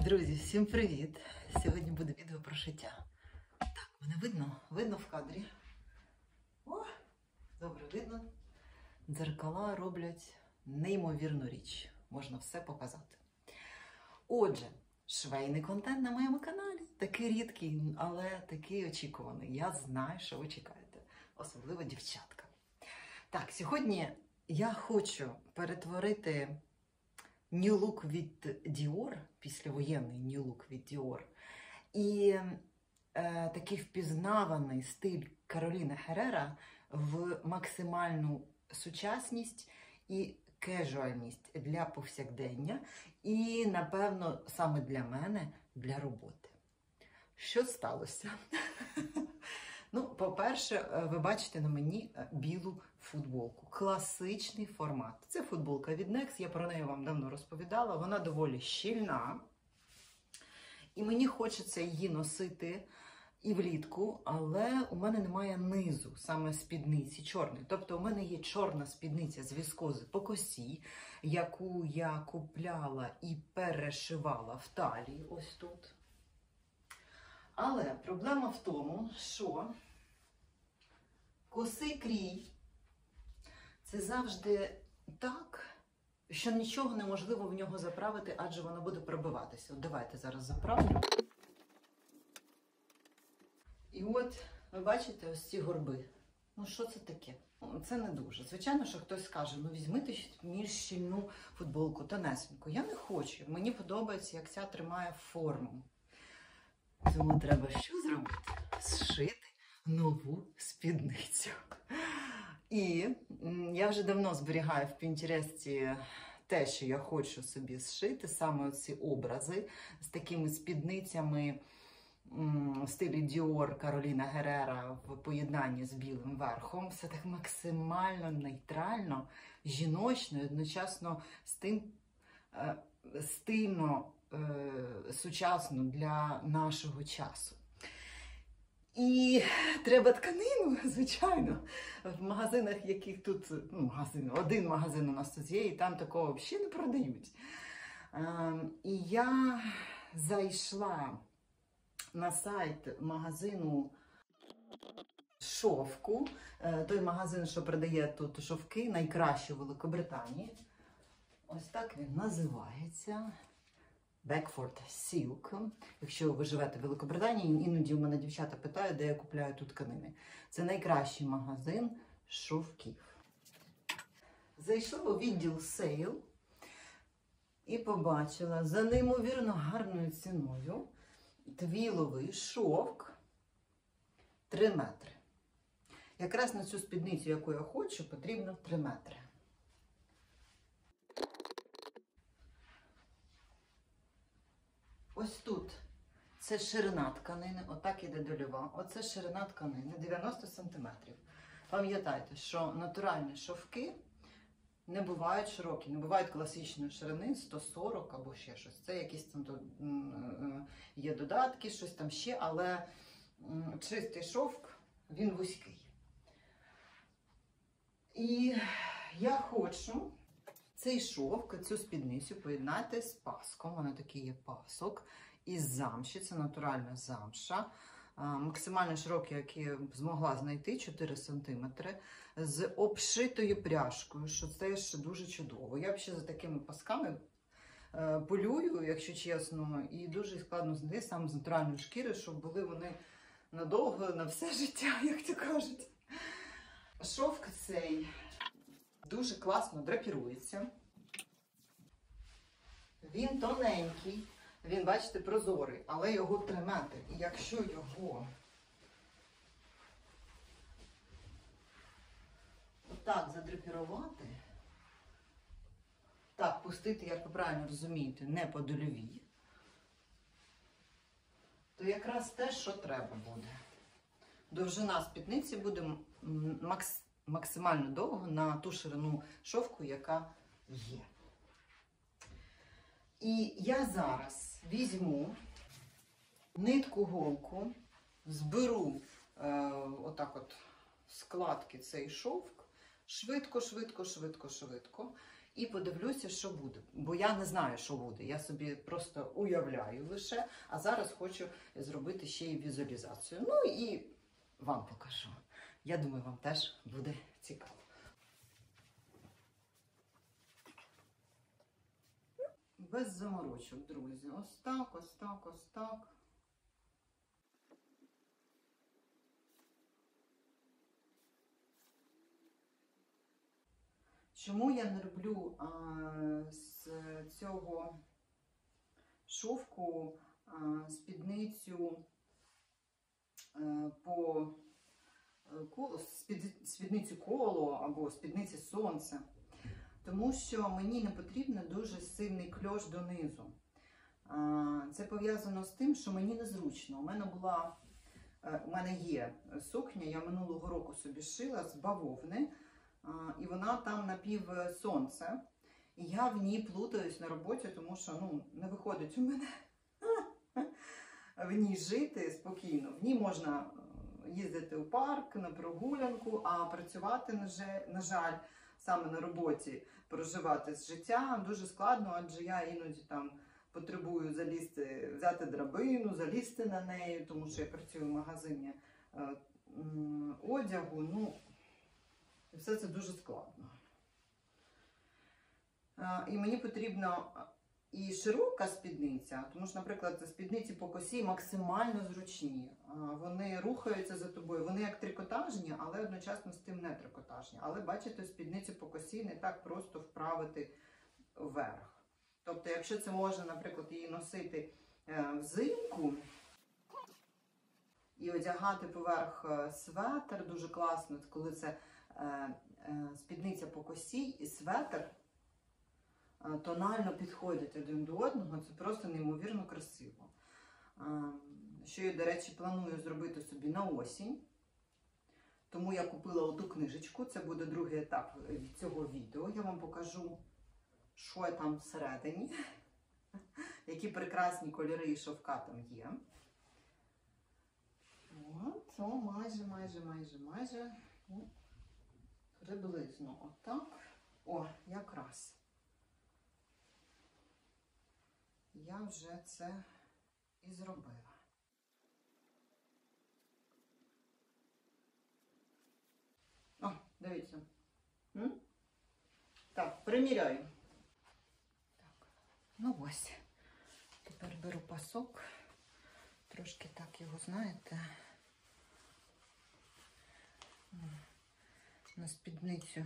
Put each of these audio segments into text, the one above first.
Друзі, всім привіт! Сьогодні буде відео про шиття. Так, мене видно? Видно в кадрі? О, добре видно. Дзеркала роблять неймовірну річ. Можна все показати. Отже, швейний контент на моєму каналі. Такий рідкий, але такий очікуваний. Я знаю, що ви чекаєте. Особливо дівчатка. Так, сьогодні я хочу перетворити New Look від Dior, післявоєнний New Look від Dior, і такий впізнаваний стиль Кароліни Херрера в максимальну сучасність і кежуальність для повсякдення, і, напевно, саме для мене, для роботи. Що сталося? Ну, по-перше, ви бачите на мені білу футболку. Класичний формат. Це футболка від Next, я про неї вам давно розповідала. Вона доволі щільна. І мені хочеться її носити і влітку, але у мене немає низу, саме спідниці чорної. Тобто у мене є чорна спідниця з віскози по косі, яку я купляла і перешивала в талії, ось тут. Але проблема в тому, що косий крій – це завжди так, що нічого неможливо в нього заправити, адже воно буде пробиватися. От давайте зараз заправлю. І от, ви бачите, ось ці горби. Ну, що це таке? Це не дуже. Звичайно, що хтось скаже, ну візьмите більш щільну футболку, тонесеньку. Я не хочу. Мені подобається, як ця тримає форму. Тому треба що зробити? Зшити нову спідницю. І я вже давно зберігаю в Пінтересті те, що я хочу собі зшити, саме ці образи з такими спідницями в стилі Dior Кароліна Геррера в поєднанні з білим верхом. Все так максимально нейтрально, жіночно, і одночасно з тим стильно, сучасно для нашого часу. І треба тканину, звичайно, в магазинах, яких тут, один магазин у нас тут є, і там такого взагалі не продають. І я зайшла на сайт магазину шовку, той магазин, що продає тут шовки, найкращий у Великобританії. Ось так він називається. Beckford Silk. Якщо ви живете в Великобританії, іноді у мене дівчата питають, де я купляю тут тканини. Це найкращий магазин шовків. Зайшла у відділ Sale і побачила за неймовірно гарною ціною твіловий шовк 3 метри. Якраз на цю спідницю, яку я хочу, потрібно 3 метри. Ось тут це ширина тканини, отак іде дольова. Оце ширина тканини 90 см. Пам'ятайте, що натуральні шовки не бувають широкі, не бувають класичної ширини 140 або ще щось. Це якісь там є додатки, щось там ще, але чистий шовк, він вузький. І я хочу цей шовк, цю спідницю поєднати з паском. Вона такий є пасок. Із замші, це натуральна замша. Максимально широкий, який я змогла знайти, 4 см. З обшитою пряжкою, що це ще дуже чудово. Я взагалі за такими пасками полюю, якщо чесно, і дуже складно знайти саме з натуральної шкіри, щоб були вони надовго, на все життя, як то кажуть. Шовк цей дуже класно драпірується. Він тоненький, він, бачите, прозорий, але його 3 метри. І якщо його отак задрапірувати, так пустити, як ви правильно розумієте, не по дольовій, то якраз те, що треба буде. Довжина спідниці буде максимально довго на ту ширину шовку, яка є. І я зараз візьму нитку-голку, зберу отак от складки цей шовк, швидко, і подивлюся, що буде. Бо я не знаю, що буде. Я собі просто уявляю лише, а зараз хочу зробити ще й візуалізацію. Ну і вам покажу. Я думаю, вам теж буде цікаво. Без заморочок, друзі. Ось так, ось так, ось так. Чому я не роблю з цього шовку спідницю спідницю коло або спідниці сонце? Тому що мені не потрібен дуже сильний кльош донизу. Це пов'язано з тим, що мені незручно. У мене є сукня, я минулого року собі шила з бавовни, і вона там напів сонце. І я в ній плутаюсь на роботі, тому що не виходить у мене в ній жити спокійно. В ній можна їздити у парк, на прогулянку, а працювати, на жаль, саме на роботі, проживати з життя дуже складно, адже я іноді там потребую залізти, взяти драбину, залізти на неї, тому що я працюю в магазині одягу. І все це дуже складно. І мені потрібна і широка спідниця, тому що, наприклад, спідниці по косі максимально зручні. Вони рухаються за тобою, вони як трикотажні, але одночасно з тим не трикотажні. Але, бачите, спідницю по косі не так просто вправити вверх. Тобто, якщо це можна, наприклад, її носити взимку і одягати поверх светр, дуже класно, коли це спідниця по косі і светр тонально підходять один до одного, це просто неймовірно красиво. Що я, до речі, планую зробити собі на осінь. Тому я купила оту книжечку, це буде другий етап від цього відео. Я вам покажу, що там всередині, які прекрасні кольори і шовка там є. От, майже. Приблизно отак. О, якраз. Я вже це і зробила. О, дивіться. Так, приміряю. Так, ну ось. Тепер беру пасок. Трошки так його, знаєте, на спідницю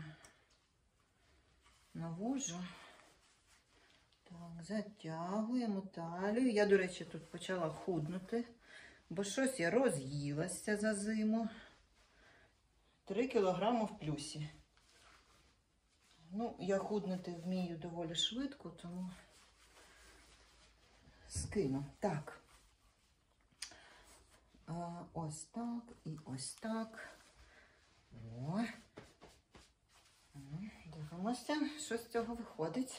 навожу. Так, затягуємо талію. Я, до речі, тут почала худнути, бо щось я роз'їлася за зиму. 3 кілограми в плюсі. Ну, я худнути вмію доволі швидко, тому скину. Так. Ось так і ось так. О. Дивимося, що з цього виходить.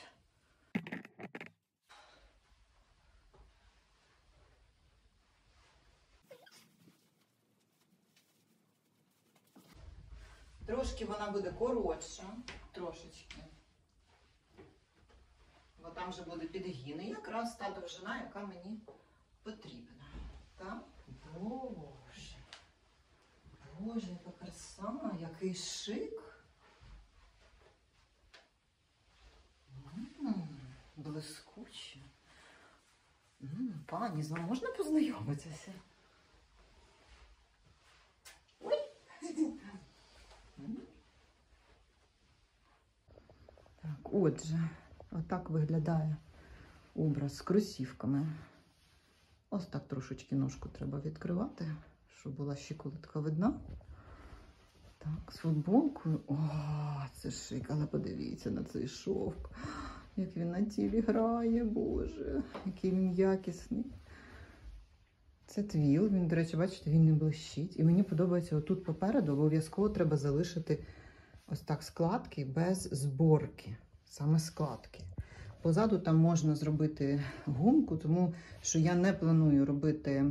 Трошки вона буде коротша, трошечки. Бо там вже буде підгін. І якраз та довжина, яка мені потрібна. Так? Боже. Боже, яка краса, який шик. Блискуче. Пані, з вами можна познайомитися? Ой! Так, отже, отак виглядає образ з кросівками. Ось так трошечки ножку треба відкривати, щоб була щиколотка видна. Так, з футболкою. О, це шик, але подивіться на цей шовк. Як він на тілі грає, боже, який він якісний. Це твіл, він, до речі, бачите, він не блищить. І мені подобається, отут попереду обов'язково треба залишити ось так складки без зборки. Саме складки. Позаду там можна зробити гумку, тому що я не планую робити,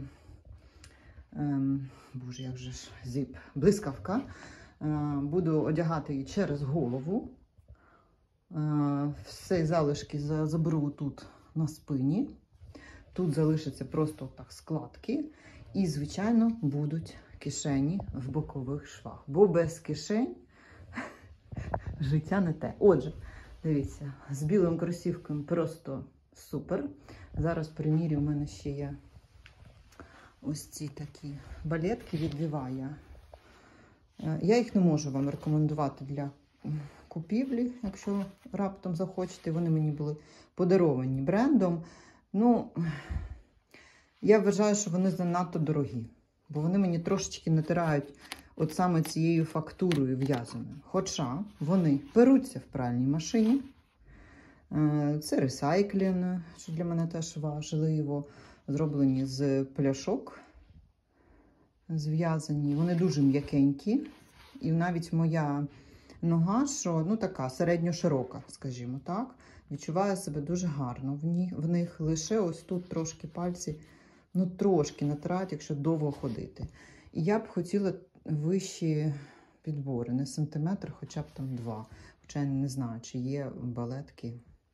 боже, як же ж, зіп, блискавка. Буду одягати її через голову. Всі залишки заберу тут на спині. Тут залишаться просто так складки. І, звичайно, будуть кишені в бокових швах. Бо без кишень життя не те. Отже, дивіться, з білим кросівком просто супер. Зараз, в примірі, у мене ще є ось ці такі балетки від Levi's. Я їх не можу вам рекомендувати для купівлі, якщо раптом захочете. Вони мені були подаровані брендом. Ну, я вважаю, що вони занадто дорогі, бо вони мені трошечки натирають от саме цією фактурою в'язаною. Хоча вони перуться в пральній машині. Це ресайклінг, що для мене теж важливо. Зроблені з пляшок, зв'язані. Вони дуже м'якенькі. І навіть моя нога, що, ну, така середньо-широка, скажімо так, відчуває себе дуже гарно. В них лише ось тут трошки пальці, ну, трошки натирають, якщо довго ходити. І я б хотіла вищі підбори, не сантиметр, хоча б там 2. Хоча я не знаю, чи є балетки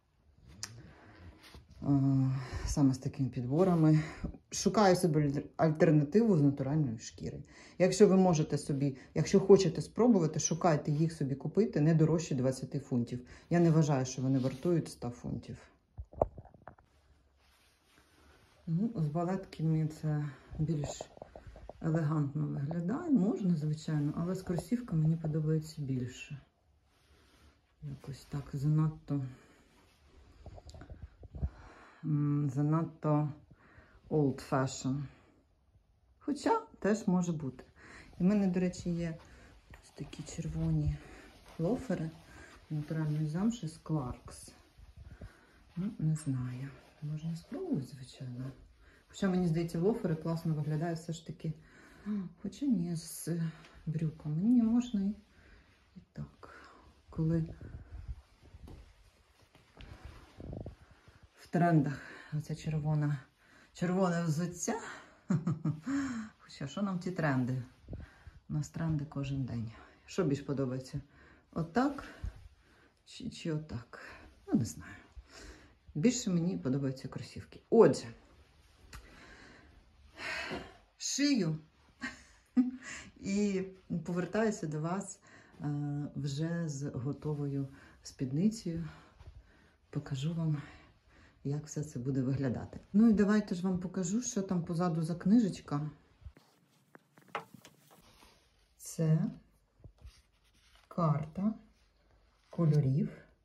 саме з такими підборами. Шукаю собі альтернативу з натуральної шкіри. Якщо ви можете собі, якщо хочете спробувати, шукайте їх собі купити не дорожче 20 фунтів. Я не вважаю, що вони вартують 100 фунтів. Ну, з балетками це більш елегантно виглядає. Можна, звичайно, але з кросівками мені подобається більше. Якось так занадто old fashion. Хоча теж може бути. І в мене, до речі, є ось такі червоні лофери натуральної замші з Clarks. Ну, не знаю. Можна спробувати, звичайно. Хоча, мені здається, лофери класно виглядають все ж таки. Хоча ні, з брюками. Ні, можна і так. Коли в трендах оце червоне взуття. Хоча, що нам ті тренди? У нас тренди кожен день. Що більш подобається? Отак чи отак? Ну, не знаю. Більше мені подобаються кросівки. Отже, шию і повертаюся до вас вже з готовою спідницею. Покажу вам, як все це буде виглядати. Ну і давайте ж вам покажу, що там позаду за книжечка. Це карта кольорів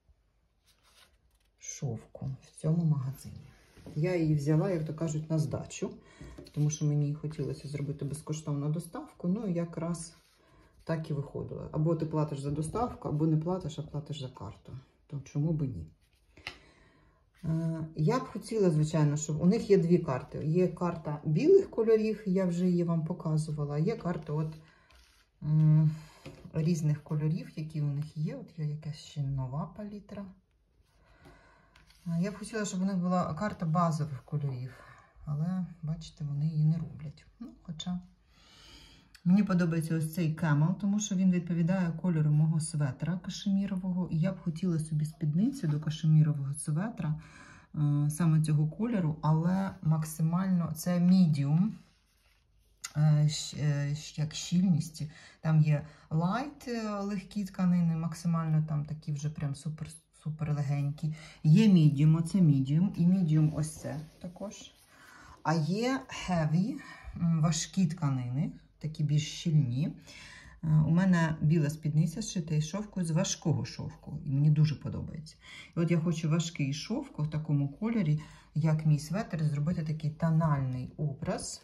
шовку в цьому магазині. Я її взяла, як то кажуть, на здачу, тому що мені хотілося зробити безкоштовну доставку, ну і якраз так і виходило. Або ти платиш за доставку, або не платиш, а платиш за карту. То чому би ні? Я б хотіла, звичайно, щоб у них є дві карти. Є карта білих кольорів, я вже її вам показувала, а є карта от різних кольорів, які у них є. От є якась ще нова палітра. Я б хотіла, щоб у них була карта базових кольорів, але, бачите, вони її не роблять. Ну, хоча мені подобається ось цей Camel, тому що він відповідає кольору мого светра кашемірового. І я б хотіла собі спідницю до кашемірового светра саме цього кольору, але максимально це medium, як щільність. Там є light, легкі тканини, максимально там такі вже прям супер легенькі. Є medium, оце medium, і medium ось це також. А є heavy, важкі тканини, такі більш щільні. У мене біла спідниця зшита із шовку з важкого шовку. І мені дуже подобається. І от я хочу важкий шовк в такому кольорі, як мій светр, зробити такий тональний образ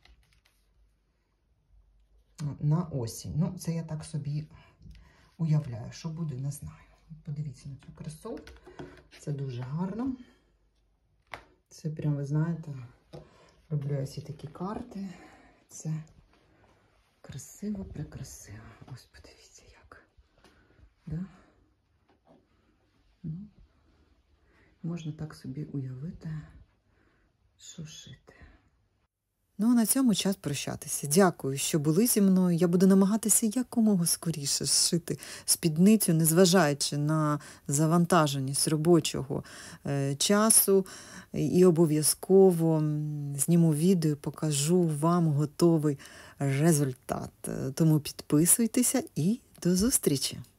на осінь. Ну, це я так собі уявляю. Що буде, не знаю. Подивіться на цю красу. Це дуже гарно. Це прям, ви знаєте, роблю я всі такі карти. Це красиво, прекрасиво. Ось подивіться, як. Да? Ну, можна так собі уявити, що шити. Ну, а на цьому час прощатися. Дякую, що були зі мною. Я буду намагатися якомога скоріше зшити спідницю, незважаючи на завантаженість робочого часу. І обов'язково зніму відео і покажу вам готовий результат. Тому підписуйтеся і до зустрічі!